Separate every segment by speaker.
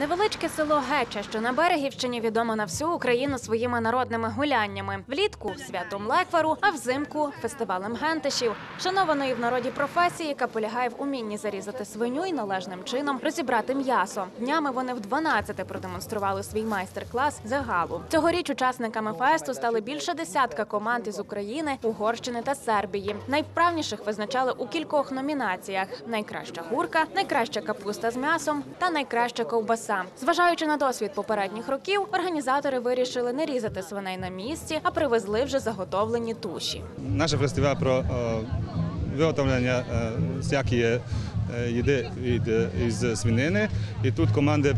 Speaker 1: Невеличке село Геча, що на Берегівщині, відомо на всю Україну своїми народними гуляннями. Влітку – святом Леквару, а взимку – фестивалем гентишів. Шанованої в народі професії, яка полягає в умінні зарізати свиню і належним чином розібрати м'ясо. Днями вони в 12 продемонстрували свій майстер-клас загалу. Цьогоріч учасниками фесту стали більше десятка команд із України, Угорщини та Сербії. Найвправніших визначали у кількох номінаціях – найкраща гурка, найкраща капуста з м'ясом та найкраща ковбаса. Зважаючи на досвід попередніх років, організатори вирішили не різати свиней на місці, а привезли вже заготовлені туші.
Speaker 2: Наш фестиваль про виготовлення всякої їди із свинини. І тут команди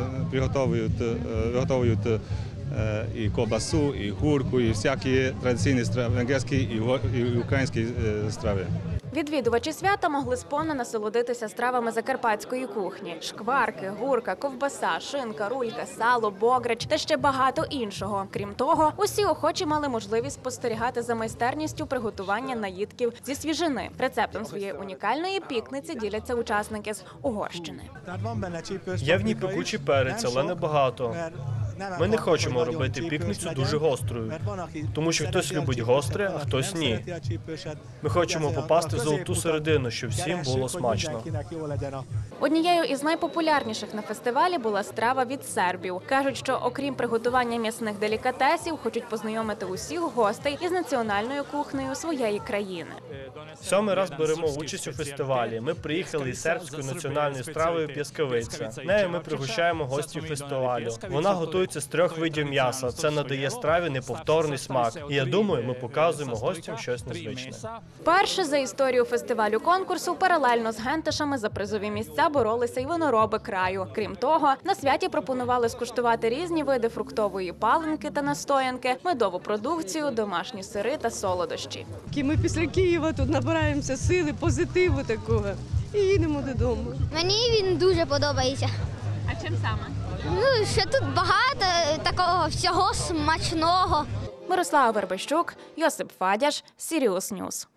Speaker 2: виготовують і ковбасу, і гурку, і всякі традиційні страви, венгерські і українські страви.
Speaker 1: Відвідувачі свята могли сповна насолодитися стравами закарпатської кухні – шкварки, гурка, ковбаса, шинка, рулька, сало, бограч та ще багато іншого. Крім того, усі охочі мали можливість спостерігати за майстерністю приготування наїдків зі свіжини. Рецептом своєї унікальної пікниці діляться учасники з Угорщини.
Speaker 3: Є в ній пекучий перець, але не багато. Ми не хочемо робити пікницю дуже гострою, тому що хтось любить гостре, а хтось ні. Ми хочемо попасти в золоту середину, щоб всім було смачно.
Speaker 1: Однією із найпопулярніших на фестивалі була страва від сербів. Кажуть, що окрім приготування м'ясних делікатесів, хочуть познайомити усіх гостей із національною кухнею своєї країни.
Speaker 3: Сьомий раз беремо участь у фестивалі. Ми приїхали із сербською національною стравою п'яскавиця. Нею ми пригощаємо гостів фестивалю. Вона готується з 3 видів м'яса. Це надає страві неповторний смак. І я думаю, ми показуємо гостям щось незвичне.
Speaker 1: Вперше за історію фестивалю-конкурсу паралельно з гентишами за призові місця боролися й винороби краю. Крім того, на святі пропонували скуштувати різні види фруктової паленки та настоянки, медову продукцію, домашні сири та солодощі.
Speaker 4: Ми після Києва тут набираємося сили, позитиву такого і їдемо додому.
Speaker 5: Мені він дуже подобається.
Speaker 1: А чим саме?
Speaker 5: Ну, що тут багато такого всього смачного.
Speaker 1: Мирослава Вербещук, Йосип Фадяш, Сіріус Ньюс.